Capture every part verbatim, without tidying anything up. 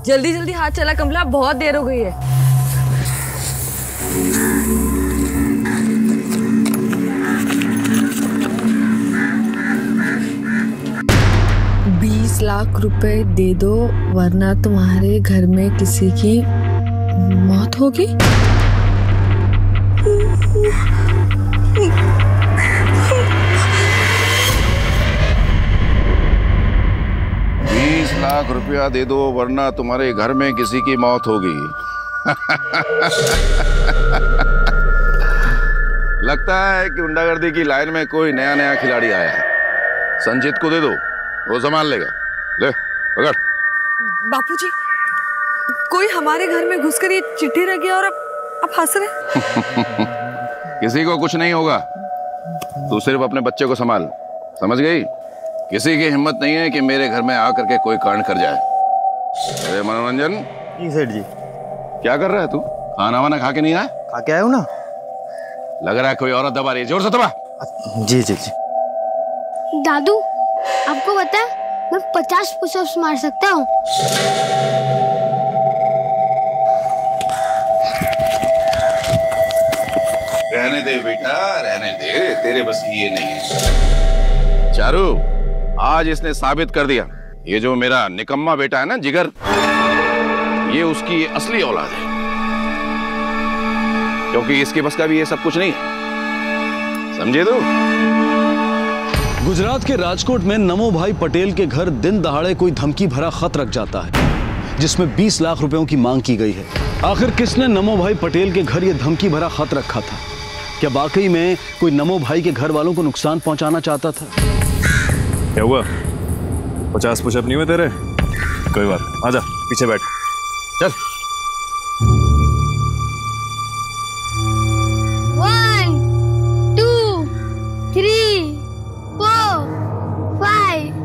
जल्दी जल्दी हाथ चला कमला, बहुत देर हो गई है। बीस लाख रुपए दे दो वरना तुम्हारे घर में किसी की मौत होगी। बीस लाख रुपया दे दो वरना तुम्हारे घर में किसी की मौत होगी। लगता है कि गुंडागर्दी की लाइन में कोई नया नया खिलाड़ी आया है। संजीत को दे दो, वो संभाल लेगा। ले पकड़। बापूजी, कोई हमारे घर में घुसकर ये चिट्ठी रख गया और अब अब हंस रहे। किसी को कुछ नहीं होगा, तू सिर्फ अपने बच्चे को संभाल, समझ गई? किसी की हिम्मत नहीं है कि मेरे घर में आकर के कोई कांड कर जाए। अरे मनोरंजन। जी सेठ जी। क्या कर रहा है तू? खाना वाना खा के नहीं आया? खा के आया हूँ ना। लग रहा है कोई औरत दबा रही है, जोर से दबा। जी जी जी। दादू, आपको पता है मैं पचास पुशअप्स मार सकता हूँ। रहने दे बेटा, रहने दे, तेरे बस की ये नहीं है। चारू, आज इसने साबित कर दिया ये जो मेरा निकम्मा बेटा है ना जिगर, ये उसकी असली औलाद है। क्योंकि इसके बस का भी ये सब कुछ नहीं है, समझे तू? गुजरात के राजकोट में नमो भाई पटेल के घर दिन दहाड़े कोई धमकी भरा खत रख जाता है जिसमें बीस लाख रुपयों की मांग की गई है। आखिर किसने नमो भाई पटेल के घर ये धमकी भरा खत रखा था? क्या वाकई में कोई नमो भाई के घर वालों को नुकसान पहुंचाना चाहता था? क्या हुआ? पचास पुशअप नहीं हुए तेरे? कोई बात, आजा पीछे बैठ, चल। One, two, three, four, five.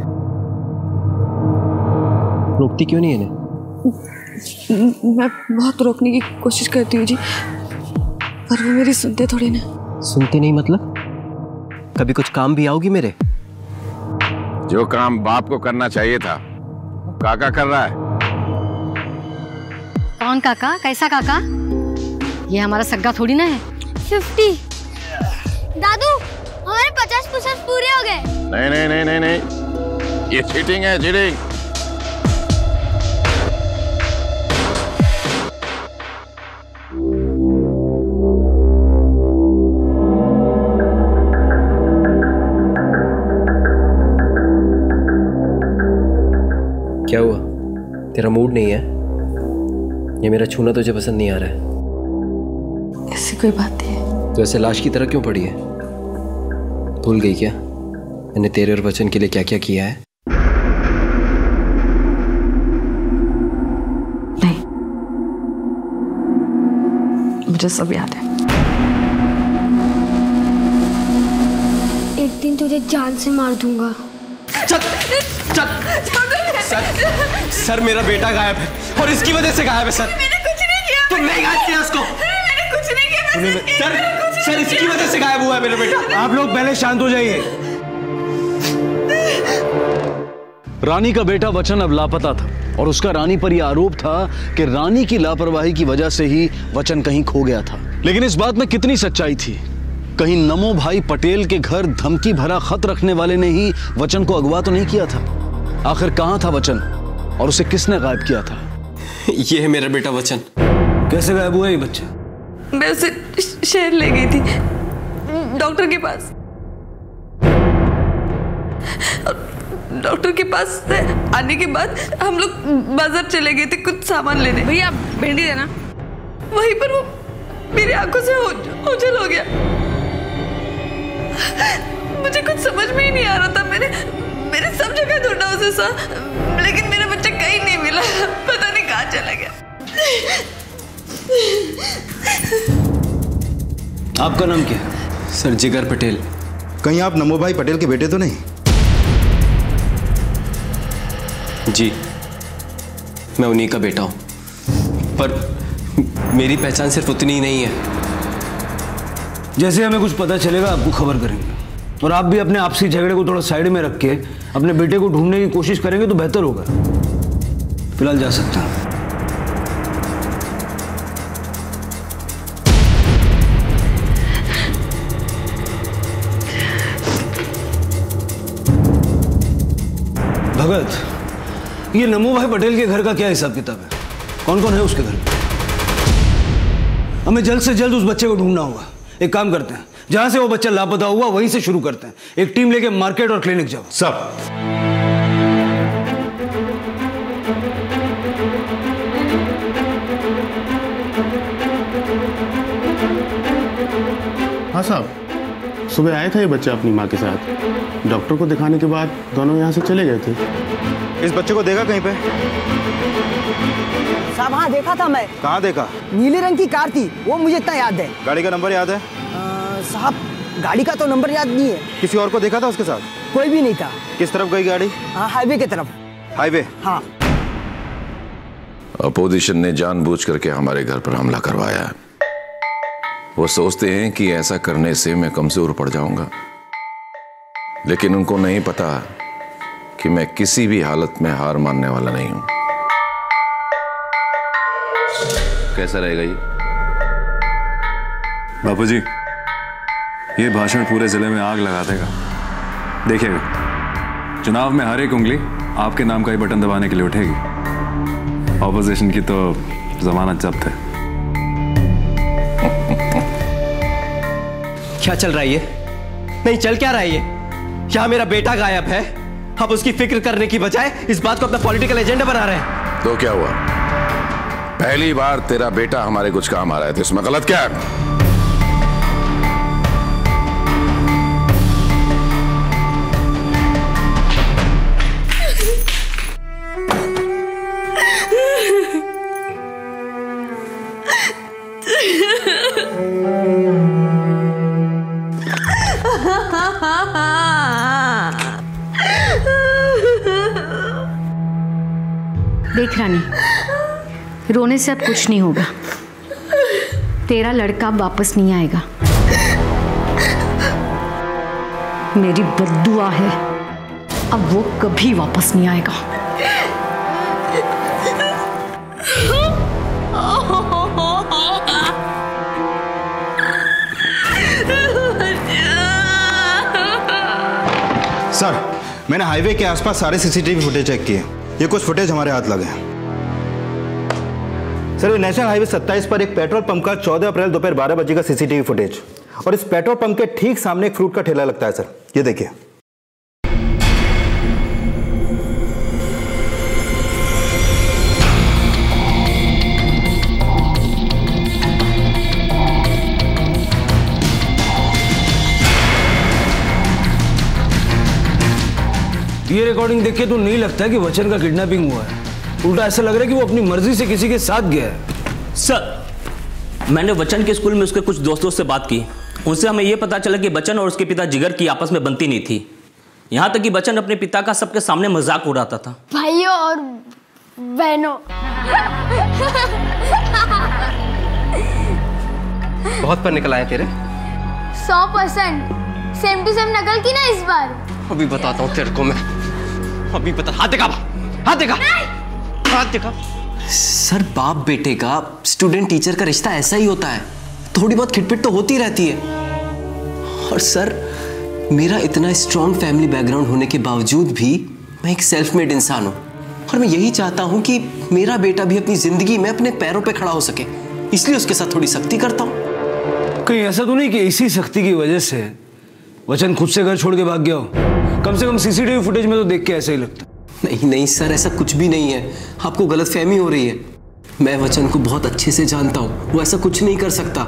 रोकती क्यों नहीं है? मैं बहुत रोकने की कोशिश करती हूँ जी, पर वो मेरी सुनते थोड़ी ना। सुनते नहीं मतलब? कभी कुछ काम भी आओगी मेरे? जो काम बाप को करना चाहिए था काका कर रहा है। कौन काका? कैसा काका? ये हमारा सग्गा थोड़ी ना है। फिफ्टी। दादू, हमारे पचास पुशअप्स पूरे हो गए। नहीं नहीं नहीं नहीं नहीं, ये चीटिंग है, चीटिंग। क्या हुआ? तेरा मूड नहीं है? ये मेरा छूना तुझे पसंद नहीं आ रहा है? ऐसी कोई बात नहीं है। तो ऐसे लाश की तरह क्यों पड़ी है? भूल गई क्या मैंने तेरे और वचन के लिए क्या क्या किया है? नहीं, मुझे सब याद है। एक दिन तुझे जान से मार दूंगा। चल, चल। सर, सर मेरा बेटा गायब है और इसकी वजह से गायब है सर। मैंने कुछ नहीं किया। तुमने गायब किया उसको? मैंने कुछ नहीं किया। सर, सर इसकी वजह से गायब हुआ है मेरा बेटा। आप लोग पहले शांत हो जाइए। रानी का बेटा वचन अब लापता था और उसका रानी पर यह आरोप था कि रानी की लापरवाही की वजह से ही वचन कहीं खो गया था। लेकिन इस बात में कितनी सच्चाई थी? कहीं नमो भाई पटेल के घर धमकी भरा खत रखने वाले ने ही वचन को अगवा तो नहीं किया था? आखिर कहां था वचन और उसे किसने गायब किया था? ये है मेरा बेटा वचन। कैसे गायब हुआ ये बच्चा? मैं उसे शहर ले गई थी डॉक्टर के पास। डॉक्टर के पास से आने के बाद हम लोग बाजार चले गए थे कुछ सामान लेने। भैया भिंडी देना। वहीं पर वो मेरी आंखों से ओझल हो गया। मुझे कुछ समझ में ही नहीं आ रहा था। मैंने मैंने सब जगह ढूंढा उसे सा, लेकिन मेरा बच्चा कहीं नहीं मिला। पता नहीं कहाँ चला गया। आपका नाम क्या है? सर जिगर पटेल। कहीं आप नमो भाई पटेल के बेटे तो नहीं? जी मैं उन्हीं का बेटा हूं, पर मेरी पहचान सिर्फ उतनी ही नहीं है। जैसे हमें कुछ पता चलेगा आपको खबर करेंगे, और आप भी अपने आपसी झगड़े को थोड़ा साइड में रख के अपने बेटे को ढूंढने की कोशिश करेंगे तो बेहतर होगा। फिलहाल जा सकते हैं। भगत, ये नमो भाई पटेल के घर का क्या हिसाब किताब है? कौन कौन है उसके घर में? हमें जल्द से जल्द उस बच्चे को ढूंढना होगा। एक काम करते हैं, जहां से वो बच्चा लापता हुआ वहीं से शुरू करते हैं। एक टीम लेके मार्केट और क्लिनिक जाओ। सब हाँ साहब, सुबह आया था ये बच्चा अपनी माँ के साथ। डॉक्टर को दिखाने के बाद दोनों यहाँ से चले गए थे। इस बच्चे को देखा कहीं पे? साहब हाँ देखा था मैं। कहाँ देखा? नीले रंग की कार थी, वो मुझे इतना याद है। गाड़ी का नंबर याद है? आ, साहब गाड़ी का तो नंबर याद नहीं है। किसी और को देखा था उसके साथ? कोई भी नहीं था। किस तरफ गई गाड़ी? हाँ हाईवे की तरफ। हाईवे? हाँ। अपोजिशन ने जानबूझ करके हमारे घर पर हमला करवाया है। वो सोचते हैं कि ऐसा करने से मैं कमजोर पड़ जाऊंगा, लेकिन उनको नहीं पता कि मैं किसी भी हालत में हार मानने वाला नहीं हूं। कैसा रहेगा ये? बापूजी, ये भाषण पूरे जिले में आग लगा देगा। देखिएगा, चुनाव में हर एक उंगली आपके नाम का ही बटन दबाने के लिए उठेगी। ऑपोजिशन की तो जमानत जब्त है। क्या चल रहा है ये? नहीं चल क्या रहा है ये? यहाँ मेरा बेटा गायब है, आप उसकी फिक्र करने की बजाय इस बात को अपना पॉलिटिकल एजेंडा बना रहे हैं। तो क्या हुआ? पहली बार तेरा बेटा हमारे कुछ काम आ रहा है, तो इसमें गलत क्या है? देख रानी, रोने से अब कुछ नहीं होगा। तेरा लड़का वापस नहीं आएगा। मेरी बद्दुआ है, अब वो कभी वापस नहीं आएगा। सर, मैंने हाईवे के आसपास सारे सीसीटीवी फुटेज चेक किए। ये कुछ फुटेज हमारे हाथ लगे हैं। सर, ये नेशनल हाईवे सत्ताईस पर एक पेट्रोल पंप का चौदह अप्रैल दोपहर बारह बजे का सीसीटीवी फुटेज, और इस पेट्रोल पंप के ठीक सामने एक फ्रूट का ठेला लगता है। सर ये देखिए। ये रिकॉर्डिंग देख के तो नहीं लगता है कि वचन का किडनैपिंग हुआ है। उल्टा ऐसा लग रहा है कि वो अपनी मर्जी से किसी के साथ गया है। सर, मैंने वचन के स्कूल में उसके कुछ दोस्तों से बात की। उनसे हमें यह पता चला कि वचन और उसके पिता जिगर की आपस में बनती नहीं थी। यहाँ तक कि वचन अपने पिता का सबके सामने मजाक उड़ाता था। भाइयों और बहनों, बहुत पर निकल आए तेरे। सौ परसेंट सेम टू सेम नकल की ना इस बार। अभी बताता हूँ तेरे को मैं, अभी बता। हाथ दिखा, हाथ दिखा, हाथ दिखा। सर, बाप बेटे का, स्टूडेंट टीचर का रिश्ता ऐसा ही होता है। थोड़ी बहुत खिटपिट तो होती रहती है। और सर, मेरा इतना स्ट्रॉन्ग फैमिली बैकग्राउंड होने के बावजूद भी मैं एक सेल्फ मेड इंसान हूँ, और मैं यही चाहता हूँ कि मेरा बेटा भी अपनी जिंदगी में अपने पैरों पे खड़ा हो सके। इसलिए उसके साथ थोड़ी सख्ती करता हूँ। कहीं ऐसा तो नहीं कि इसी सख्ती की वजह से वचन खुद से घर छोड़ के भाग गया हो? कम से कम सीसीटीवी फुटेज में तो देख के ऐसा ही लगता। नहीं नहीं सर, ऐसा कुछ भी नहीं है। आपको गलतफहमी हो रही है। मैं वचन को बहुत अच्छे से जानता हूँ, वो ऐसा कुछ नहीं कर सकता।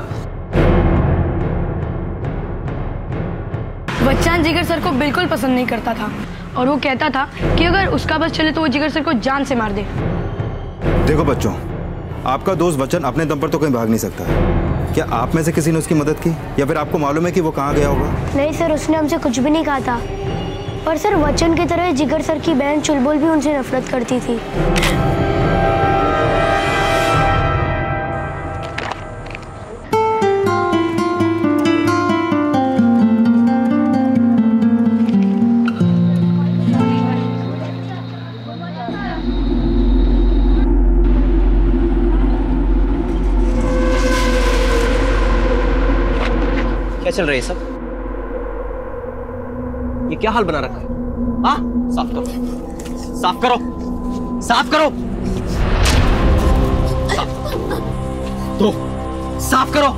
वचन जिगर सर को बिल्कुल पसंद नहीं करता था, और वो कहता था कि अगर उसका बस चले तो वो जिगर सर को जान से मार दे। देखो बच्चों, आपका दोस्त वचन अपने दम पर तो कहीं भाग नहीं सकता है। क्या आप में से किसी ने उसकी मदद की, या फिर आपको मालूम है कि वो कहाँ गया होगा? नहीं सर, उसने हमसे कुछ भी नहीं कहा था। पर सर, वचन की तरह जिगर सर की बहन चुलबुल भी उनसे नफरत करती थी। क्या चल रहा है सब? ये क्या हाल बना रखा है? हाँ, साफ करो, साफ करो, साफ करो, तो साफ करो।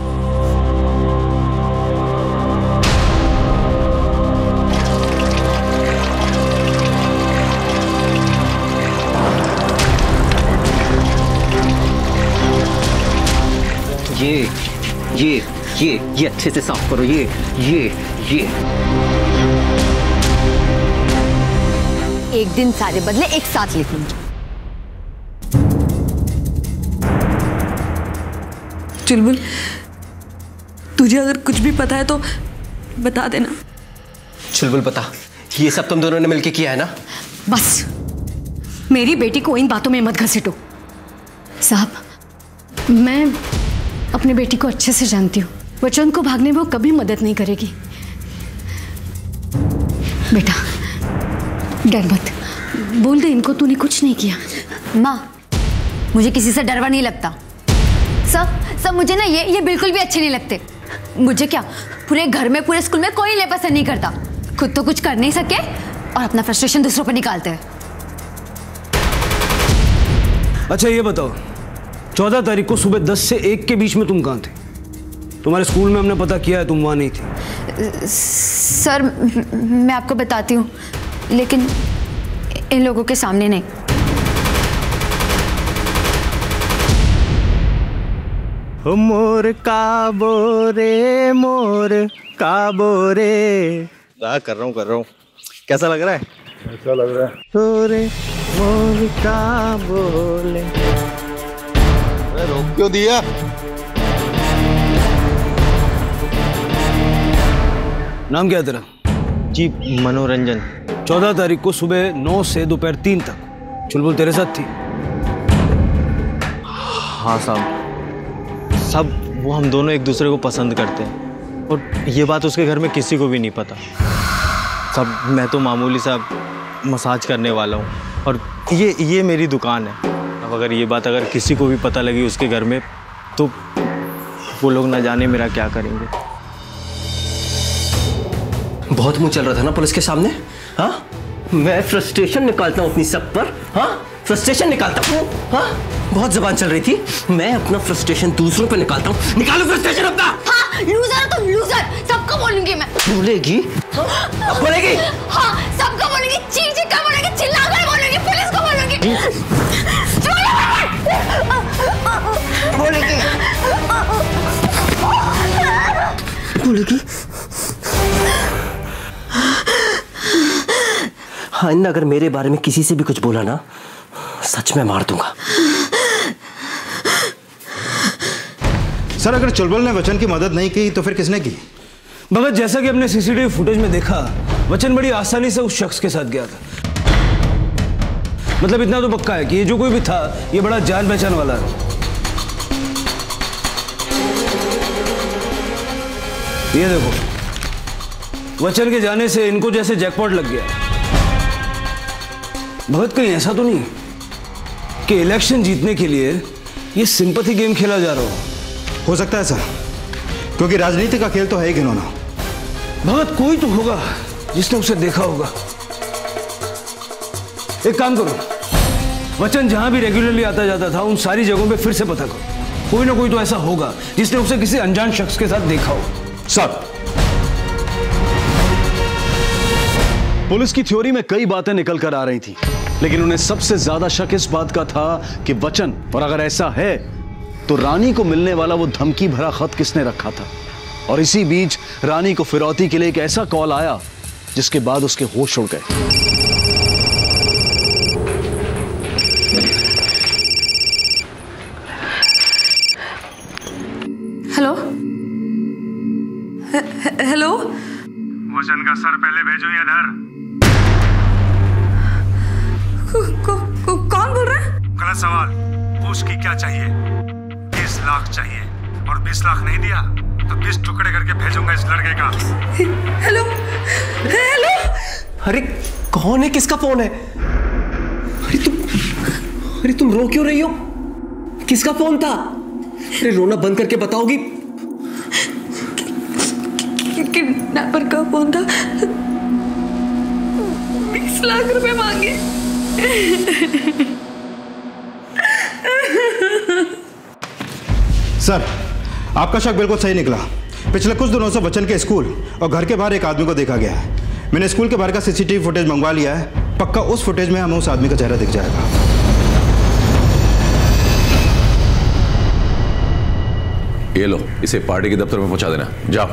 ये ये ये ये अच्छे से साफ करो। ये ये ये एक दिन सारे बदले एक साथ लिख लूंगी। चुलबुल, तुझे अगर कुछ भी पता है तो बता देना। चुलबुल बता, ये सब तुम दोनों ने मिलके किया है ना? बस मेरी बेटी को इन बातों में मत घसीटो। साहब, मैं अपनी बेटी को अच्छे से जानती हूँ। वचन को भागने में वो कभी मदद नहीं करेगी। बेटा डर मत, बोल दे इनको तूने कुछ नहीं किया। माँ, मुझे किसी से डरवा नहीं लगता। सब सब मुझे ना ये ये बिल्कुल भी अच्छे नहीं लगते। मुझे क्या, पूरे घर में पूरे स्कूल में कोई ले पसंद नहीं करता। खुद तो कुछ कर नहीं सके और अपना फ्रस्ट्रेशन दूसरों पर निकालते हैं। अच्छा ये बताओ, चौदह तारीख को सुबह दस से एक के बीच में तुम कहाँ थे? तुम्हारे स्कूल में हमने पता किया है तुम वहाँ नहीं थी। सर मैं आपको बताती हूँ, लेकिन इन लोगों के सामने नहीं। मोर काबो रे, मोर काबो रे। क्या कर रहा हूँ कर रहा हूँ कैसा लग रहा है? ऐसा लग रहा है तोरे मोर काबो ले। रोक क्यों दिया? नाम क्या है तेरा? जी मनोरंजन। चौदह तारीख को सुबह नौ से दोपहर तीन तक चुलबुल तेरे साथ थी? हाँ साहब, सब वो हम दोनों एक दूसरे को पसंद करते हैं और ये बात उसके घर में किसी को भी नहीं पता। सब मैं तो मामूली सा मसाज करने वाला हूँ और ये ये मेरी दुकान है। अब अगर ये बात अगर किसी को भी पता लगी उसके घर में तो वो लोग ना जाने मेरा क्या करेंगे। बहुत मुंह चल रहा था ना पुलिस के सामने। हाँ, मैं फ्रस्ट्रेशन निकालता हूँ अपनी सब पर। हाँ, फ्रस्ट्रेशन निकालता हूँ। हाँ, बहुत जबान चल रही थी। मैं अपना फ्रस्ट्रेशन दूसरों पे निकालता हूँ। निकालो फ्रस्ट्रेशन अपना। हाँ, लूजर हो तुम, लूजर। सबको बोलूंगी मैं। बोलेगी? अब बोलेगी? हाँ, सबको बोलूंगी, चीख चीख कर बोलूंगी, चिल्लाकर बोलूंगी, पुलिस को बोलूंगी। बोलेगी? बोलेगी? हाँ, इन अगर मेरे बारे में किसी से भी कुछ बोला ना, सच में मार दूंगा। सर, अगर चुलबुल ने वचन की मदद नहीं की तो फिर किसने की? भगत, जैसा कि हमने सीसीटीवी फुटेज में देखा, वचन बड़ी आसानी से उस शख्स के साथ गया था। मतलब इतना तो पक्का है कि ये जो कोई भी था, ये बड़ा जान पहचान वाला है। ये देखो, वचन के जाने से इनको जैसे जैकपॉट लग गया। भगत, कहीं ऐसा तो नहीं कि इलेक्शन जीतने के लिए ये सिंपैथी गेम खेला जा रहा हो? हो सकता है सर, क्योंकि राजनीति का खेल तो है ही घिनौना। भगत, कोई तो होगा जिसने उसे देखा होगा। एक काम करो, वचन जहां भी रेगुलरली आता जाता था उन सारी जगहों पे फिर से पता करो। कोई ना कोई तो ऐसा होगा जिसने उसे किसी अनजान शख्स के साथ देखा हो। सर, पुलिस की थ्योरी में कई बातें निकल कर आ रही थी, लेकिन उन्हें सबसे ज्यादा शक इस बात का था कि वचन, और अगर ऐसा है तो रानी को मिलने वाला वो धमकी भरा खत किसने रखा था। और इसी बीच रानी को फिरौती के लिए एक ऐसा कॉल आया जिसके बाद उसके होश उड़ गए। हेलो हेलो, वचन का सर पहले भेजो इधर। को, को, कौन बोल रहा है? गलत सवाल पूछ की क्या चाहिए? बीस लाख चाहिए और बीस लाख नहीं दिया तो बीस टुकड़े करके भेजूंगा इस लड़के का। Hello hello. अरे कौन है? किसका फोन है? अरे तुम अरे तुम रो क्यों रही हो? किसका फोन था? अरे रोना बंद करके बताओगी? किडनैपर का फोन था। बीस लाख रुपए मांगे। सर, आपका शक बिल्कुल सही निकला। पिछले कुछ दिनों से वचन के स्कूल और घर के बाहर एक आदमी को देखा गया है। मैंने स्कूल के बाहर का सीसीटीवी फुटेज मंगवा लिया है। पक्का उस फुटेज में हमें उस आदमी का चेहरा दिख जाएगा। ये लो, इसे पार्टी के दफ्तर में पहुंचा देना। जाओ।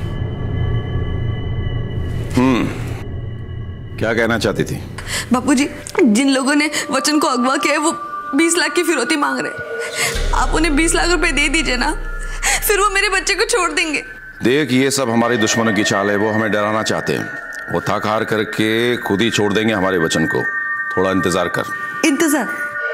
हम्म क्या कहना चाहती थी? बापूजी, जिन लोगों ने वचन को अगवा किया है वो बीस लाख की फिरौती मांग रहे। आप उन्हें बीस लाख रुपए दे दीजिए ना, फिर वो मेरे बच्चे को छोड़ देंगे। देख, ये सब हमारे दुश्मनों की चाल है। वो हमें डराना चाहते हैं। वो थक हार करके खुद ही छोड़ देंगे हमारे वचन को। थोड़ा इंतजार कर। इंतजार?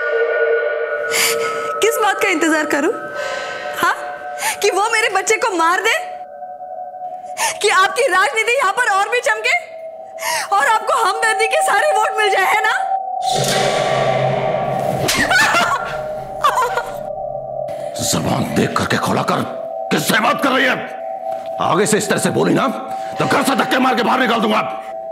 किस बात का इंतजार करूं? हाँ, कि वो मेरे बच्चे को मार दे? कि आपकी राजनीति यहाँ पर और भी चमके और आपको हमदर्दी के सारे वोट मिल जाए, है ना? जबान देख करके खोला कर। किससे बात कर रही है? आगे से इस तरह से बोली ना तो घर से धक्के मार के बाहर निकाल दूंगा।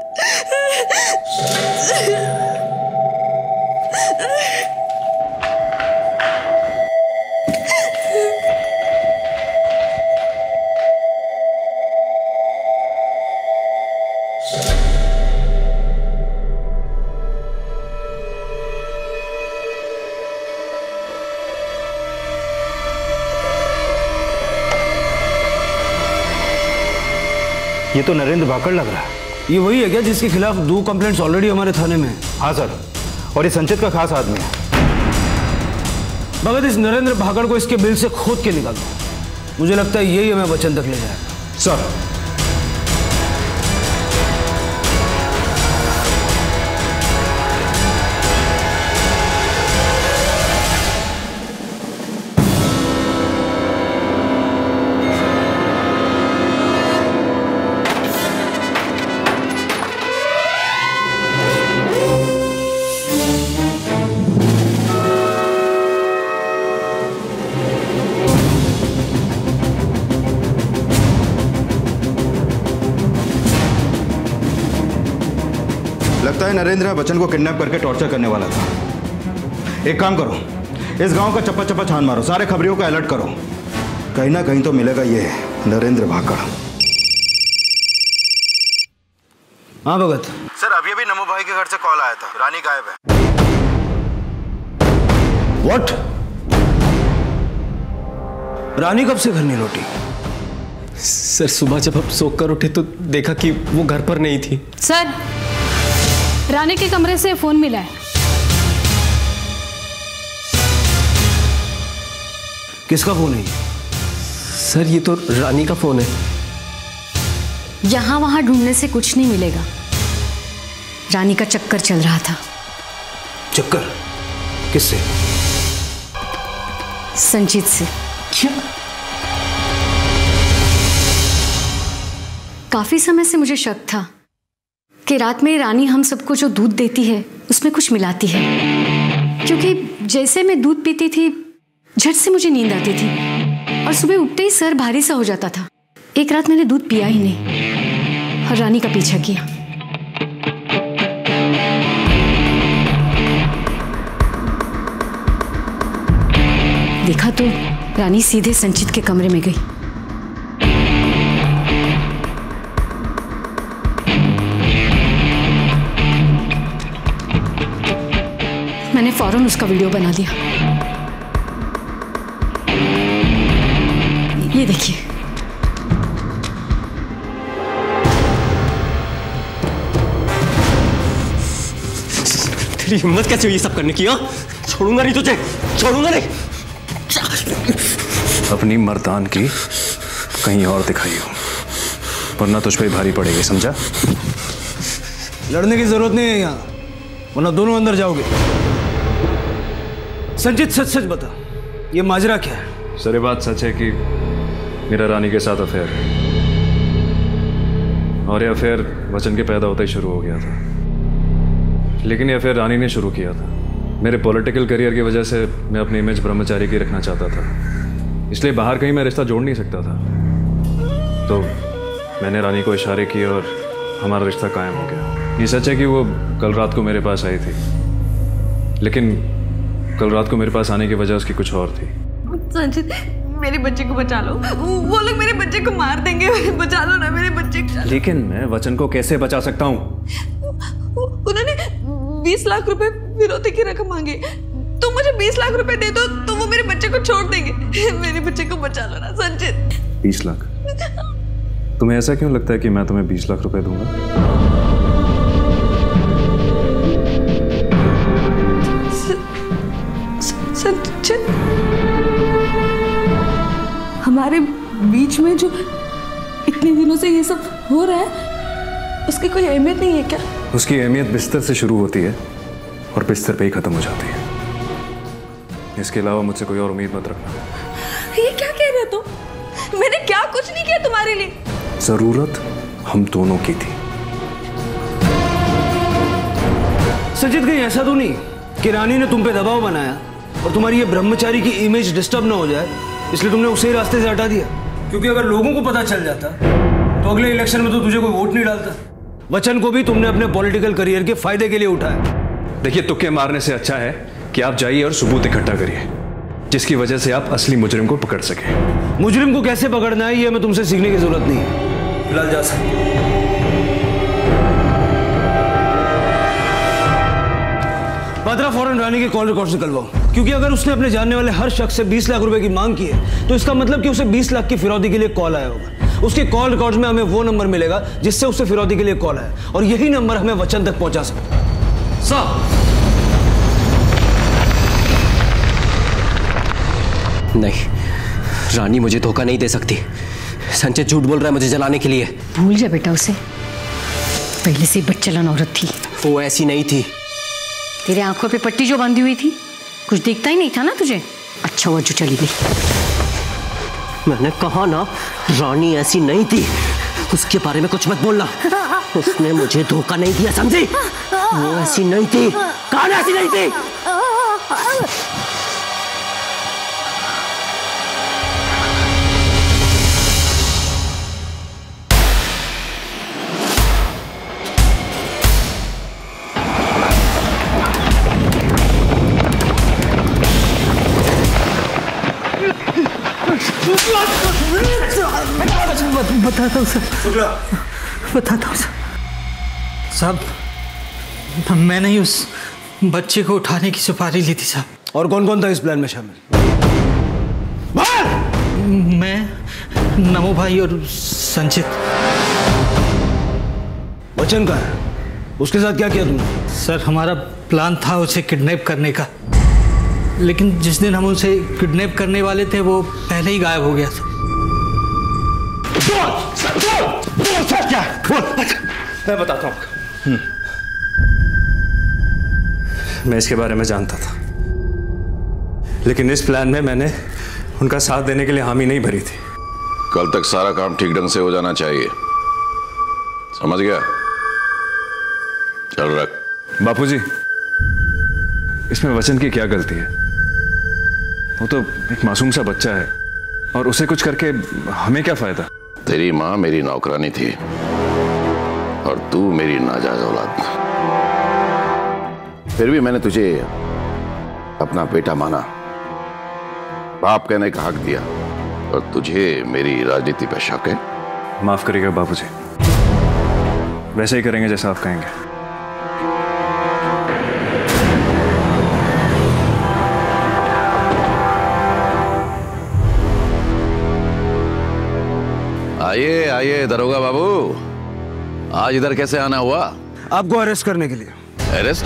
ये तो नरेंद्र भाकड़ लग रहा है। ये वही है क्या जिसके खिलाफ दो कंप्लेंट्स ऑलरेडी हमारे थाने में है? हाँ सर, और ये संचित का खास आदमी है। भगत, इस नरेंद्र भाकड़ को इसके बिल से खोद के निकालो। मुझे लगता है यही हमें वचन तक ले जाएगा। सर, लगता है नरेंद्र वचन को किडनैप करके टॉर्चर करने वाला था। एक काम करो, इस गांव का चप्पा चप्पा छान मारो, सारे खबरियों को अलर्ट करो। कहीं ना कहीं तो मिलेगा ये नरेंद्र भाकड़। हाँ भगत। सर, अभी अभी नमो भाई के घर से कॉल आया था, रानी गायब है। व्हाट? रानी कब से घर नहीं लौटी? सर, सुबह जब हम सोकर उठे तो देखा कि वो घर पर नहीं थी। सर, रानी के कमरे से फोन मिला है। किसका फोन है? सर, ये तो रानी का फोन है। यहां वहां ढूंढने से कुछ नहीं मिलेगा। रानी का चक्कर चल रहा था। चक्कर? किससे? संचित से। क्या? काफी समय से मुझे शक था कि रात में रानी हम सबको जो दूध देती है उसमें कुछ मिलाती है, क्योंकि जैसे मैं दूध पीती थी झट से मुझे नींद आती थी और सुबह उठते ही सर भारी सा हो जाता था। एक रात मैंने दूध पिया ही नहीं और रानी का पीछा किया। देखा तो रानी सीधे संचित के कमरे में गई। मैंने फौरन उसका वीडियो बना दिया। ये देखिए। तेरी हिम्मत कैसे हुई ये सब करने की? हाँ, छोड़ूंगा नहीं तुझे, छोड़ूंगा नहीं। अपनी मर्दान की कहीं और दिखाई हो, वरना तुझ पे भारी पड़ेगी, समझा? लड़ने की जरूरत नहीं है यहाँ, वरना दोनों अंदर जाओगे। संचित, सच सच बता, ये माजरा क्या है? सर, ये बात सच है कि मेरा रानी के साथ अफेयर है, और ये अफेयर वचन के पैदा होते ही शुरू हो गया था। लेकिन ये अफेयर रानी ने शुरू किया था। मेरे पॉलिटिकल करियर की वजह से मैं अपनी इमेज ब्रह्मचारी की रखना चाहता था, इसलिए बाहर कहीं मैं रिश्ता जोड़ नहीं सकता था। तो मैंने रानी को इशारे किए और हमारा रिश्ता कायम हो गया। ये सच है कि वो कल रात को मेरे पास आई थी लेकिन कल रात को मेरे पास आने की वजह उसकी कुछ और थी। संचित, मेरे बच्चे को बचा लो, वो लोग मेरे बच्चे को मार देंगे, बचा लो ना मेरे बच्चे को। लेकिन मैं वचन को कैसे बचा सकता हूँ? उन्होंने बीस लाख रुपए फिरौती की रकम मांगी, तुम मुझे बीस लाख रुपए दे दो तो वो मेरे बच्चे को छोड़ देंगे। मेरे बच्चे को बचा लो ना संचित। बीस लाख? तुम्हें ऐसा क्यों लगता है कि मैं तुम्हें बीस लाख रुपए दूंगा? संचित, हमारे बीच में जो इतने दिनों से ये सब हो रहा है उसकी कोई अहमियत नहीं है क्या? उसकी अहमियत बिस्तर से शुरू होती है और बिस्तर पे ही खत्म हो जाती है। इसके अलावा मुझसे कोई और उम्मीद मत रखना। ये क्या कह रहे हो तुम? मैंने क्या कुछ नहीं किया तुम्हारे लिए। जरूरत हम दोनों की थी। संचित, कहीं ऐसा तो नहीं कि रानी ने तुम पे दबाव बनाया और तुम्हारी ये ब्रह्मचारी की इमेज डिस्टर्ब ना हो जाए इसलिए तुमने उसे ही रास्ते से हटा दिया? क्योंकि अगर लोगों को पता चल जाता तो अगले इलेक्शन में तो तुझे कोई वोट नहीं डालता। वचन को भी तुमने अपने पॉलिटिकल करियर के फायदे के लिए उठाया। देखिए, तुक्के मारने से अच्छा है कि आप जाइए और सबूत इकट्ठा करिए जिसकी वजह से आप असली मुजरिम को पकड़ सके। मुजरिम को कैसे पकड़ना है ये हमें तुमसे सीखने की जरूरत नहीं है। फिलहाल जा सकते। पात्रा, फौरन रानी के कॉल रिकॉर्ड निकलवाओ, क्योंकि अगर उसने अपने जानने वाले हर शख्स से बीस लाख रुपए की मांग की है तो इसका मतलब कि उसे बीस लाख की फिरौती के लिए कॉल आया होगा। उसके कॉल रिकॉर्ड्स में हमें वो नंबर मिलेगा जिससे उसे फिरौती के लिए कॉल आया और यही नंबर हमें वचन तक पहुंचा सकता है। साहब, नहीं, रानी मुझे धोखा नहीं दे सकती। संचित झूठ बोल रहा है मुझे जलाने के लिए। भूल जा बेटा उसे, पहले से बदचलन औरत थी वो। ऐसी नहीं थी। तेरे आंखों पे पट्टी जो बांधी हुई थी, कुछ दिखता ही नहीं था ना तुझे। अच्छा हुआ जो चली गई। मैंने कहा ना, रानी ऐसी नहीं थी। उसके बारे में कुछ मत बोलना। उसने मुझे धोखा नहीं दिया, समझी? वो ऐसी नहीं थी। कहा ऐसी नहीं थी। बताता हूँ सर, बताता हूँ सर। साहब, मैंने ही उस बच्चे को उठाने की सुपारी ली थी साहब। और कौन कौन था इस प्लान में शामिल? मैं, नमो भाई और संचित। वचन कहाँ है? उसके साथ क्या किया तुमने? सर, हमारा प्लान था उसे किडनैप करने का, लेकिन जिस दिन हम उसे किडनैप करने वाले थे वो पहले ही गायब हो गया था। क्या? मैं बताता हूँ। मैं इसके बारे में जानता था, लेकिन इस प्लान में मैंने उनका साथ देने के लिए हामी नहीं भरी थी। कल तक सारा काम ठीक ढंग से हो जाना चाहिए, समझ गया? चल रख। बापूजी, इसमें वचन की क्या गलती है? वो तो एक मासूम सा बच्चा है और उसे कुछ करके हमें क्या फायदा? तेरी माँ मेरी नौकरानी थी और तू मेरी नाजायज औलाद। फिर भी मैंने तुझे अपना बेटा माना, बाप कहने का हक दिया, और तुझे मेरी राजनीति पे शक है? माफ करिएगा बापूजी, वैसे ही करेंगे जैसा आप कहेंगे। आइए आइए दरोगा बाबू, आज इधर कैसे आना हुआ? आपको अरेस्ट करने के लिए। अरेस्ट?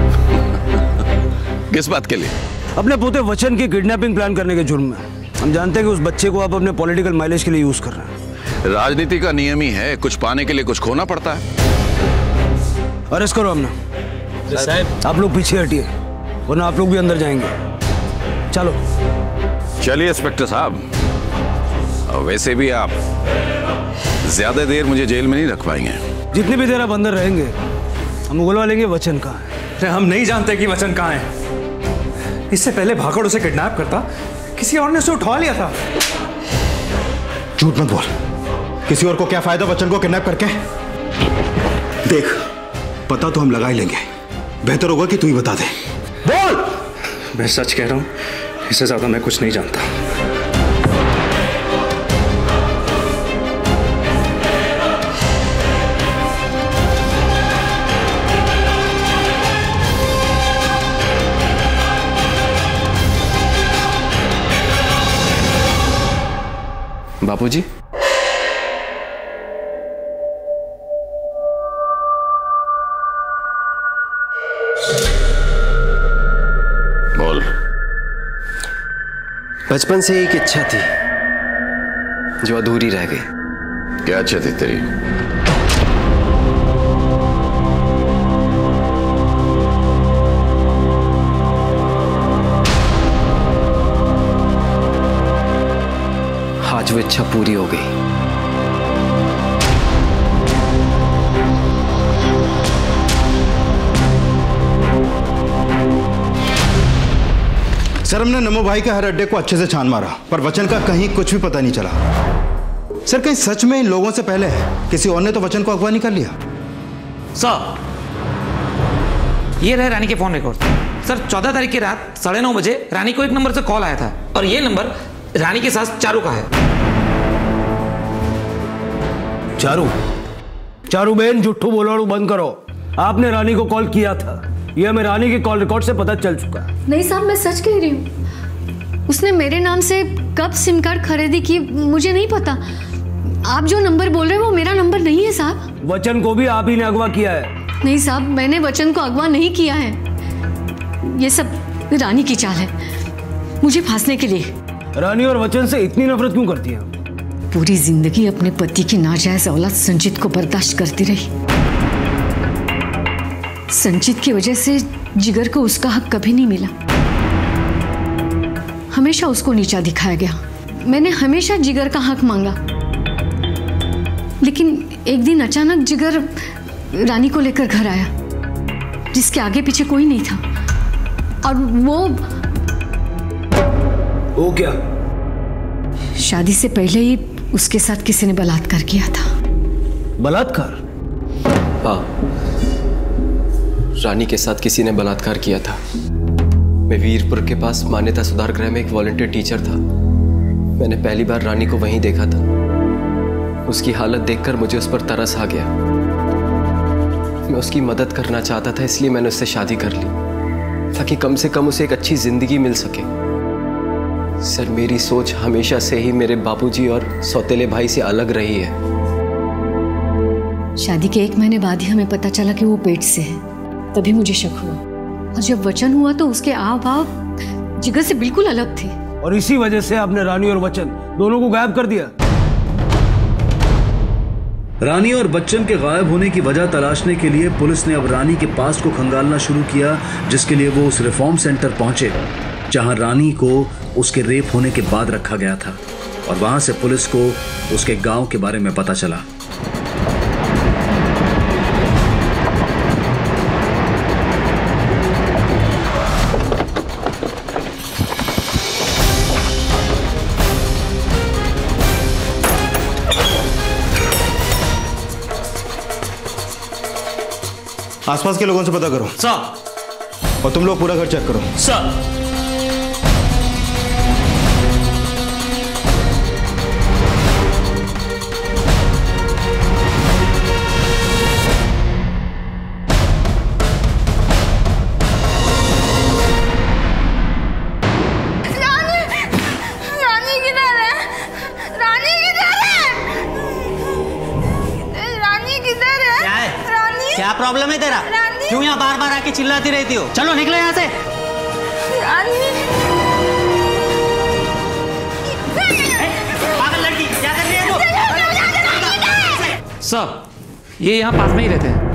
किस बात के लिए? अपने पोते वचन की किडनैपिंग प्लान करने के जुर्म में। हम जानते हैं कि उस बच्चे को आप अपने पॉलिटिकल माइलेज के लिए यूज कर रहे हैं। राजनीति का नियम ही है, कुछ पाने के लिए कुछ खोना पड़ता है। अरेस्ट करो हमने। साहब, आप लोग पीछे हटिए वरना आप लोग भी अंदर जाएंगे। चलो। चलिए इंस्पेक्टर साहब, वैसे भी आप ज्यादा देर मुझे जेल में नहीं रख पाएंगे। जितनी भी देर आप अंदर रहेंगे हम उगलवा लेंगे वचन कहाँ है। हम नहीं जानते कि वचन कहाँ है। इससे पहले भागड़ उसे किडनैप करता, किसी और ने उसे उठा लिया था। झूठ मत बोल। किसी और को क्या फायदा वचन को किडनैप करके? देख, पता तो हम लगा ही लेंगे, बेहतर होगा कि तू ही बता दे। बोल। मैं सच कह रहा हूं, इससे ज्यादा मैं कुछ नहीं जानता। बापूजी, बोल। बचपन से एक इच्छा थी जो अधूरी रह गई। क्या इच्छा थी तेरी? आज वो इच्छा पूरी हो गई। सर, हमने नमो भाई के हर अड्डे को अच्छे से छान मारा, पर वचन का कहीं कुछ भी पता नहीं चला। सर, कहीं सच में इन लोगों से पहले किसी और ने तो वचन को अगवा नहीं कर लिया? सर, ये रहे रानी के फोन रिकॉर्ड। सर, चौदह तारीख की रात साढ़े नौ बजे रानी को एक नंबर से कॉल आया था और ये नंबर रानी के साथ चारू का है। चारू, चारू बहन, झूठू बोलवाड़ू बंद करो। आपने रानी को कॉल किया था, यह हमें रानी के कॉल रिकॉर्ड से पता चल चुका है। नहीं साहब, मैं सच कह रही हूँ। उसने मेरे नाम से कब सिम कार्ड खरीदी की मुझे नहीं पता। आप जो नंबर बोल रहे हैं वो मेरा नंबर नहीं है साहब। वचन को भी आप ही ने अगवा किया है। नहीं साहब, मैंने वचन को अगवा नहीं किया है। ये सब रानी की चाल है मुझे फांसने के लिए। रानी और वचन से इतनी नफरत क्यों करती है? पूरी जिंदगी अपने पति की नाजायज औलाद संजीत को बर्दाश्त करती रही। संजीत की वजह से जिगर को उसका हक कभी नहीं मिला। हमेशा उसको नीचा दिखाया गया। मैंने हमेशा जिगर का हक मांगा, लेकिन एक दिन अचानक जिगर रानी को लेकर घर आया, जिसके आगे पीछे कोई नहीं था। और वो वो क्या? शादी से पहले ही उसके साथ किसी ने बलात्कार किया था। बलात्कार? हाँ, रानी के साथ किसी ने बलात्कार किया था। मैं वीरपुर के पास मान्यता सुधार गृह में एक वॉलंटियर टीचर था। मैंने पहली बार रानी को वहीं देखा था। उसकी हालत देखकर मुझे उस पर तरस आ गया। मैं उसकी मदद करना चाहता था, इसलिए मैंने उससे शादी कर ली, ताकि कम से कम उसे एक अच्छी जिंदगी मिल सके। सर, मेरी सोच हमेशा से ही मेरे बापूजी और सौतेले भाई से अलग रही है। शादी के एक महीने बाद ही हमें पता चला कि वो पेट से है, तभी मुझे शक हुआ। और जब वचन हुआ तो उसके आव भाव जिगर से बिल्कुल अलग थे। और इसी वजह से आपने रानी और वचन दोनों को गायब कर दिया। रानी और बच्चन के गायब होने की वजह तलाशने के लिए पुलिस ने अब रानी के पास को खंगालना शुरू किया, जिसके लिए वो उस रिफॉर्म सेंटर पहुंचे जहां रानी को उसके रेप होने के बाद रखा गया था। और वहां से पुलिस को उसके गांव के बारे में पता चला। आसपास के लोगों से पता करो सर। और तुम लोग पूरा घर चेक करो सर। क्या प्रॉब्लम है तेरा? क्यों यहाँ बार बार आके चिल्लाती रहती हो? चलो निकलो यहाँ से। पागल लड़की, क्या कर रही है वो? सर, ये यहाँ पास में ही रहते हैं।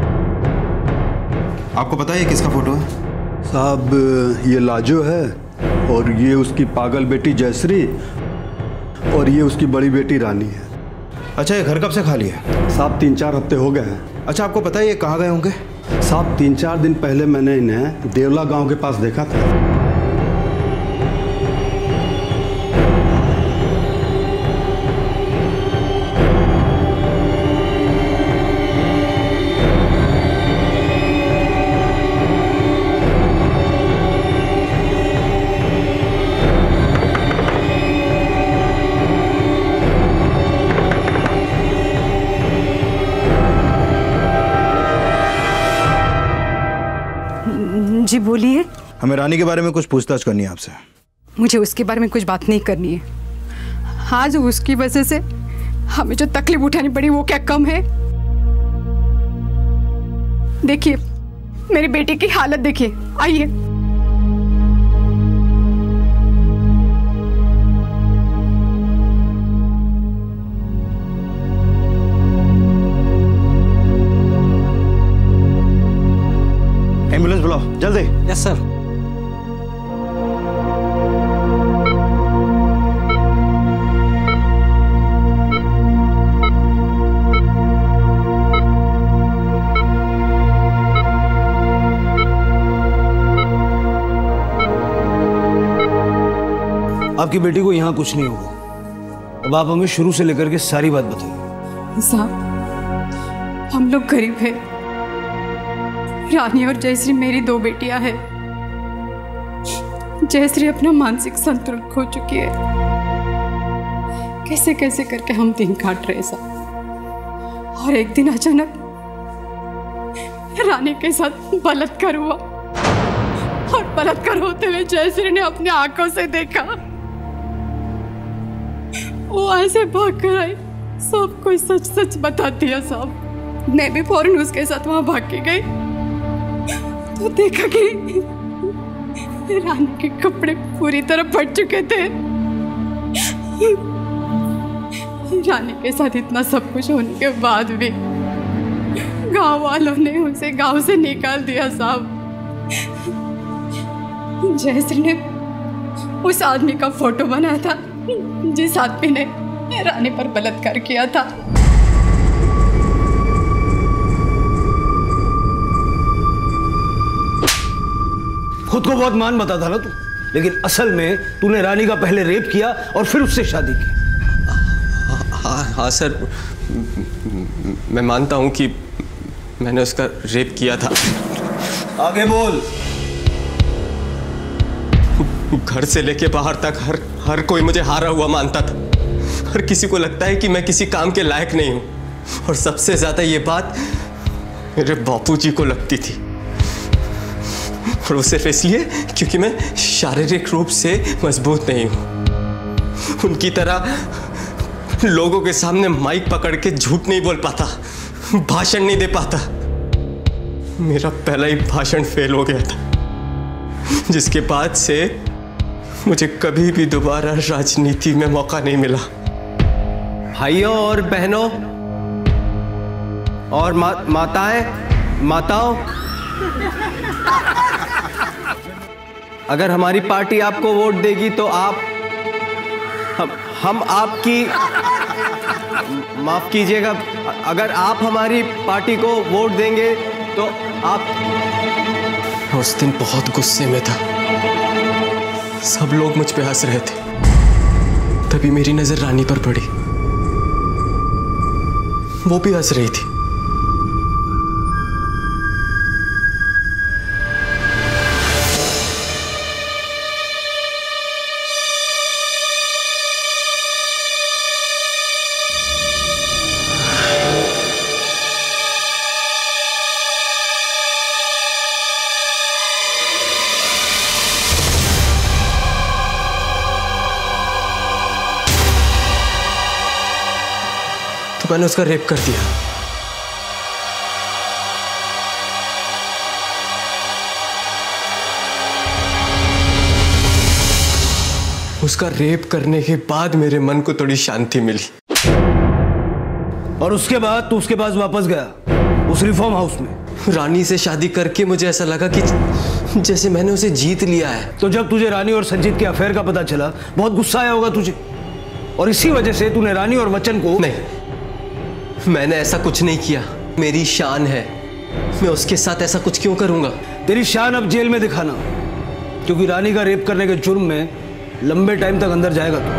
आपको पता है ये किसका फोटो है? साहब, ये लाजो है, और ये उसकी पागल बेटी जयश्री, और ये उसकी बड़ी बेटी रानी है। अच्छा, ये घर कब से खाली है? साहब, तीन चार हफ्ते हो गए हैं। अच्छा, आपको पता है ये कहाँ गए होंगे? साहब, तीन चार दिन पहले मैंने इन्हें देवला गांव के पास देखा था। जी बोलिए। हमें रानी के बारे में कुछ पूछताछ करनी है आपसे। मुझे उसके बारे में कुछ बात नहीं करनी है। हाँ, जो उसकी वजह से हमें जो तकलीफ उठानी पड़ी वो क्या कम है? देखिए मेरी बेटी की हालत देखिए, आइए। एम्बुलेंस बुलाओ जल्दी। Yes sir. आपकी बेटी को यहाँ कुछ नहीं होगा। अब आप हमें शुरू से लेकर के सारी बात बताइए। साहब, हम लोग गरीब हैं। रानी और जयश्री मेरी दो बेटियां हैं। जयश्री अपना मानसिक संतुलन खो चुकी है। कैसे कैसे करके हम दिन काट रहे साहब। और एक दिन अचानक रानी के साथ बलात्कार हुआ और बलात्कार होते हुए जयश्री ने अपनी आंखों से देखा। वो ऐसे भाग कर आई, सब कोई सच सच बता दिया साहब। मैं भी फौरन उसके साथ वहां भाग के गई तो देखा कि रानी के कपड़े पूरी तरह फट चुके थे। रानी के साथ इतना सब कुछ होने के बाद भी गांव वालों ने उसे गांव से निकाल दिया साहब। जयश्री ने उस आदमी का फोटो बनाया था जिस आदमी ने रानी पर बलात्कार किया था। खुद को बहुत मान बताता ना तू, लेकिन असल में तूने रानी का पहले रेप किया और फिर उससे शादी की। हाँ हाँ सर, मैं मानता हूँ कि मैंने उसका रेप किया था। आगे बोल। घर से लेके बाहर तक हर हर कोई मुझे हारा हुआ मानता था। हर किसी को लगता है कि मैं किसी काम के लायक नहीं हूँ। और सबसे ज्यादा ये बात मेरे बापूजी को लगती थी। और वो सिर्फ इसलिए क्योंकि मैं शारीरिक रूप से मजबूत नहीं हूँ। उनकी तरह लोगों के सामने माइक पकड़ के झूठ नहीं बोल पाता, भाषण नहीं दे पाता। मेरा पहला ही भाषण फेल हो गया था, जिसके बाद से मुझे कभी भी दोबारा राजनीति में मौका नहीं मिला। भाइयों और बहनों और मा, माताएं माताओं, अगर हमारी पार्टी आपको वोट देगी तो आप हम हम आपकी माफ कीजिएगा, अगर आप हमारी पार्टी को वोट देंगे तो आप। उस दिन बहुत गुस्से में था। सब लोग मुझ पे हंस रहे थे। तभी मेरी नजर रानी पर पड़ी। वो भी हंस रही थी। तो मैंने उसका रेप कर दिया। उसका रेप करने के बाद मेरे मन को थोड़ी शांति मिली। और उसके बाद तू उसके पास वापस गया उस रिफॉर्म हाउस में। रानी से शादी करके मुझे ऐसा लगा कि जैसे मैंने उसे जीत लिया है। तो जब तुझे रानी और संजीत के अफेयर का पता चला, बहुत गुस्सा आया होगा तुझे, और इसी वजह से तूने रानी और वचन को। नहीं, मैंने ऐसा कुछ नहीं किया। मेरी शान है, मैं उसके साथ ऐसा कुछ क्यों करूंगा? तेरी शान अब जेल में दिखाना, क्योंकि रानी का रेप करने के जुर्म में लंबे टाइम तक अंदर जाएगा तू।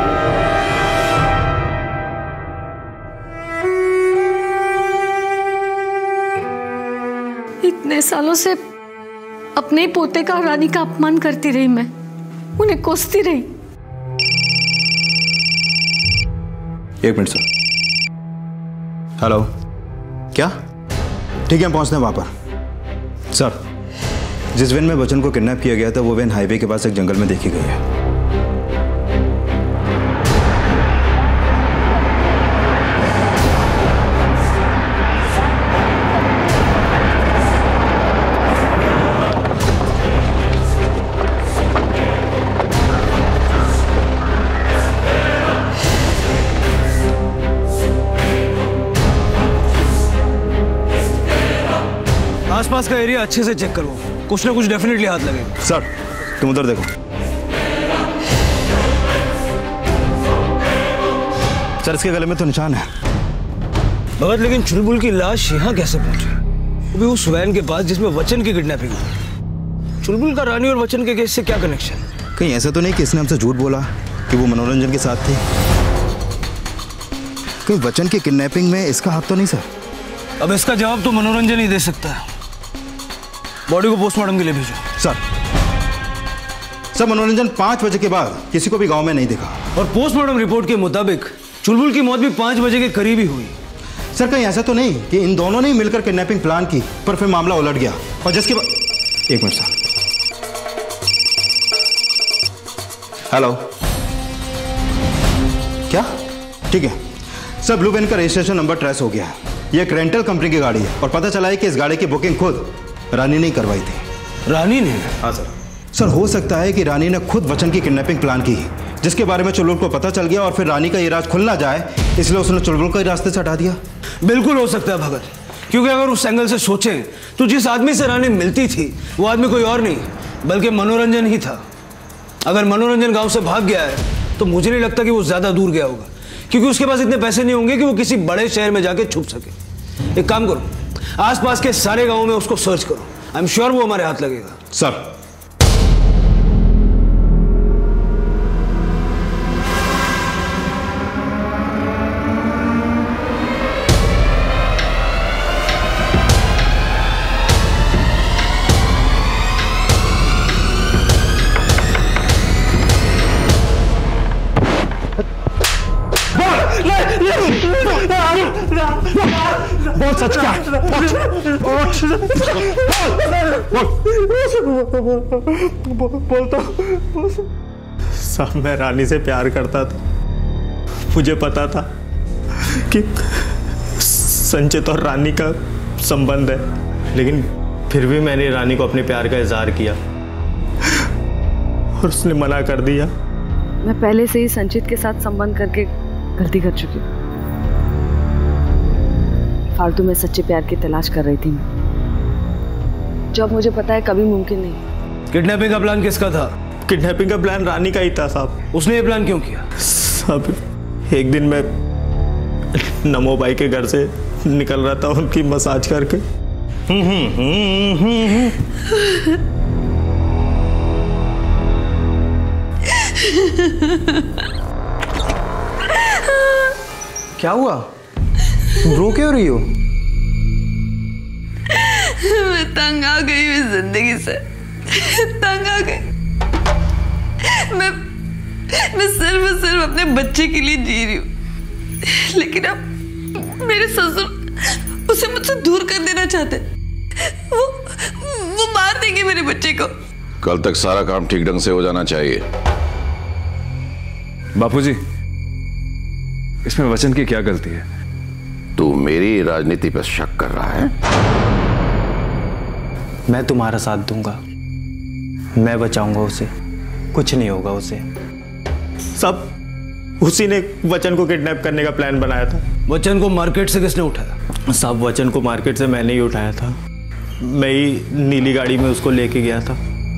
इतने सालों से अपने ही पोते का, रानी का अपमान करती रही मैं, उन्हें कोसती रही। एक मिनट सर। हेलो, क्या? ठीक है, हम पहुंचते हैं वहां पर। सर, जिस वैन में वचन को किडनैप किया गया था वो वैन हाईवे के पास एक जंगल में देखी गई है। आसपास का एरिया अच्छे से चेक करो, कुछ ना कुछ डेफिनेटली हाथ लगेगा। सर तुम उधर देखो। सर इसके गले में तो निशान है। भगत लेकिन चुलबुल की लाश यहाँ कैसे पहुंची? वो भी उस वैन के पास जिसमें वचन की किडनैपिंग हुई। चुलबुल का रानी और वचन के केस से क्या कनेक्शन? कहीं ऐसा तो नहीं कि इसने हमसे झूठ बोला कि वो मनोरंजन के साथ थी? कहीं वचन की किडनैपिंग में इसका हाथ तो नहीं सर? अब इसका जवाब तो मनोरंजन ही दे सकता है। बॉडी को पोस्टमार्टम के लिए भेजो। सर सर मनोरंजन पाँच बजे के बाद किसी को भी गांव में नहीं दिखा और पोस्टमार्टम रिपोर्ट के मुताबिक चुलबुल की मौत भी पाँच बजे के करीब ही हुई। सर कहीं ऐसा तो नहीं कि इन दोनों ने ही मिलकर किडनैपिंग प्लान की पर फिर मामला उलट गया और जिसके बाद एक मिनट सर। हेलो क्या? ठीक है सर, ब्लू वैन का रजिस्ट्रेशन नंबर ट्रेस हो गया है। ये एक रेंटल कंपनी की गाड़ी है और पता चला है कि इस गाड़ी की बुकिंग खुद रानी ने करवाई थी। रानी ने? हाँ सर। सर हो सकता है कि रानी ने खुद वचन की किडनैपिंग प्लान की, जिसके बारे में चुलबुल को पता चल गया और फिर रानी का ये राज खुल ना जाए इसलिए उसने चुलबुल को रास्ते से हटा दिया। बिल्कुल हो सकता है भगत, क्योंकि अगर उस एंगल से सोचें तो जिस आदमी से रानी मिलती थी वो आदमी कोई और नहीं बल्कि मनोरंजन ही था। अगर मनोरंजन गाँव से भाग गया है तो मुझे नहीं लगता कि वो ज्यादा दूर गया होगा, क्योंकि उसके पास इतने पैसे नहीं होंगे कि वो किसी बड़े शहर में जाके छुप सके। एक काम करो, आसपास के सारे गांवों में उसको सर्च करो। आई एम श्योर वो हमारे हाथ लगेगा। सर बोल सच क्या? बोल तो। साहब मैं रानी से प्यार करता था, मुझे पता था कि संचित और रानी का संबंध है, लेकिन फिर भी मैंने रानी को अपने प्यार का इजहार किया और उसने मना कर दिया। मैं पहले से ही संचित के साथ संबंध करके गलती कर चुकी हूँ। फालतू में सच्चे प्यार की तलाश कर रही थी मैं, जो मुझे पता है कभी मुमकिन नहीं। किडनैपिंग का प्लान किसका था? किडनैपिंग का प्लान रानी का ही था साहब। उसने ये प्लान क्यों किया? साहब एक दिन मैं नमो भाई के घर से निकल रहा था उनकी मसाज करके। क्या हुआ? रो क्यों रही हो? मैं तंग आ गई हूँ जिंदगी से, तंग आ गई। मैं मैं सिर्फ सिर्फ अपने बच्चे के लिए जी रही हूँ, लेकिन अब मेरे ससुर उसे मुझसे दूर कर देना चाहते। वो वो मार देंगे मेरे बच्चे को। कल तक सारा काम ठीक ढंग से हो जाना चाहिए। बापूजी, इसमें वचन की क्या गलती है? तू मेरी राजनीति पर शक कर रहा है? मैं तुम्हारा साथ दूंगा, मैं बचाऊंगा उसे, कुछ नहीं होगा उसे। सब उसी ने वचन को किडनैप करने का प्लान बनाया था। वचन को मार्केट से किसने उठाया? सब वचन को मार्केट से मैंने ही उठाया था। मैं ही नीली गाड़ी में उसको लेके गया था।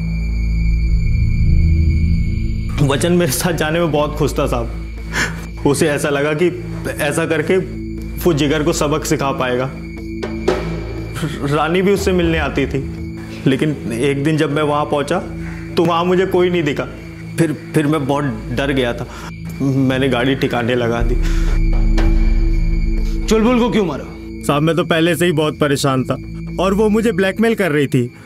वचन मेरे साथ जाने में बहुत खुश था साहब। उसे ऐसा लगा कि ऐसा करके वो जिगर को सबक सिखा पाएगा। रानी भी उससे मिलने आती थी, लेकिन एक दिन जब मैं वहां पहुंचा तो वहां मुझे कोई नहीं दिखा। फिर फिर मैं बहुत डर गया था, मैंने गाड़ी ठिकाने लगा दी। चुलबुल को क्यों मारा? साहब मैं तो पहले से ही बहुत परेशान था और वो मुझे ब्लैकमेल कर रही थी।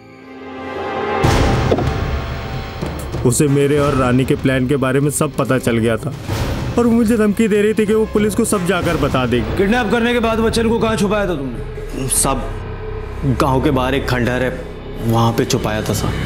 उसे मेरे और रानी के प्लान के बारे में सब पता चल गया था और मुझे धमकी दे रही थी कि वो पुलिस को सब जाकर बता देगी। किडनैप करने के बाद वचन को कहाँ छुपाया था तुमने? सब गांव के बाहर एक खंडहर है, वहां पे छुपाया था साहब।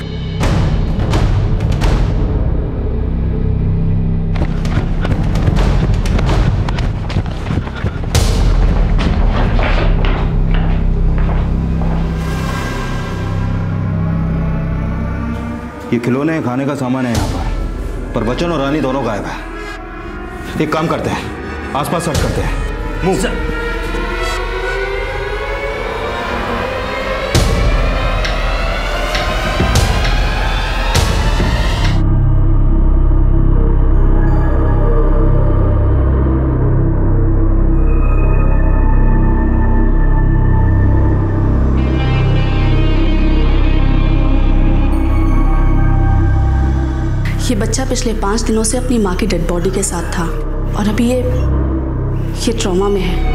ये खिलौने खाने का सामान है यहाँ पर, पर वचन और रानी दोनों गायब है। एक काम करते हैं, आसपास सर्च करते हैं। मूव। ये बच्चा पिछले पाँच दिनों से अपनी माँ की डेड बॉडी के साथ था और अभी ये ये ट्रॉमा में है।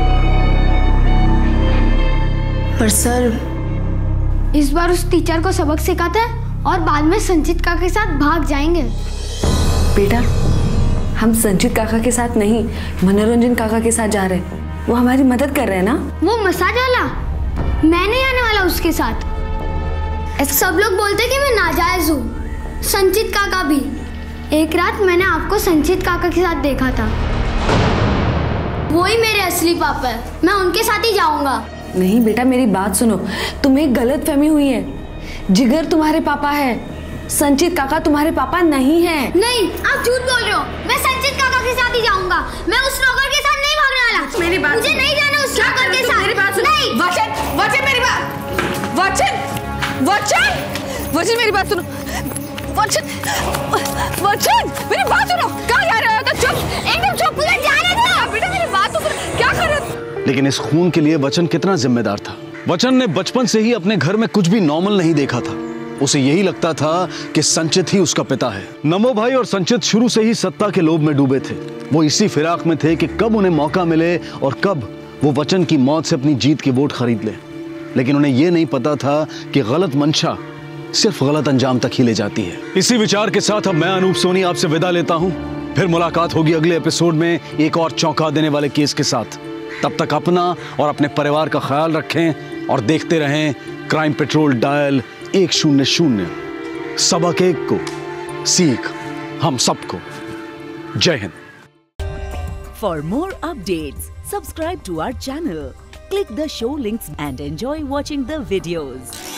पर सर, इस बार उस टीचर को सबक सिखाते हैं और बाद में संचित काका के साथ भाग जाएंगे। बेटा, हम संचित काका के साथ नहीं, मनोरंजन काका के साथ जा रहे हैं। वो हमारी मदद कर रहे हैं ना। वो मसाज वाला, मैं नहीं आने वाला उसके साथ। सब लोग बोलते कि मैं नाजायज हूँ। संचित काका भी। एक रात मैंने आपको संचित काका के साथ देखा था। वही मेरे असली पापा है, मैं उनके साथ ही जाऊंगा। नहीं बेटा, मेरी बात सुनो, तुम्हें गलत फहमी हुई है। जिगर तुम्हारे पापा है, संचित काका तुम्हारे पापा नहीं है। नहीं, आप झूठ बोल रहे हो। मैं संचित काका के साथ ही जाऊंगा। मैं उस नौकर के साथ नहीं भागने वाला। मेरी बात मुझे नहीं जाना उस नौकर के साथ। मेरी बात सुनो। नहीं। वचन, वचन मेरी बात। वचन, वचन, वचन मेरी बात सुनो। वचन, वचन मेरी बात सुनो। कहाँ जा रहे हो? तो चुप, एकदम चुप। मुझे जाने दो। बेटा मेरी बात तो सुनो। क्या कर रहे हो? लेकिन इस खून के लिए वचन कितना जिम्मेदार था। वचन ने बचपन से ही अपने घर में कुछ भी नॉर्मल नहीं देखा था। उसे यही लगता था कि संचित ही उसका पिता है। नमो भाई और संचित शुरू से ही सत्ता के लोभ में डूबे थे। वो इसी फिराक में थे कि कब उन्हें मौका मिले और कब वो वचन की मौत से अपनी जीत की वोट खरीद ले। लेकिन उन्हें यह नहीं पता था कि गलत मंशा सिर्फ गलत अंजाम तक ही ले जाती है। इसी विचार के साथ अब मैं अनूप सोनी आपसे विदा लेता हूं। फिर मुलाकात होगी अगले एपिसोड में एक और चौंका देने वाले केस के साथ। तब तक अपना और अपने परिवार का ख्याल रखें और देखते रहें क्राइम पेट्रोल डायल एक शून्य शून्य। सबक एक को सीख हम सबको। जय हिंद। For more updates subscribe to our channel, click the show links and enjoy watching the videos.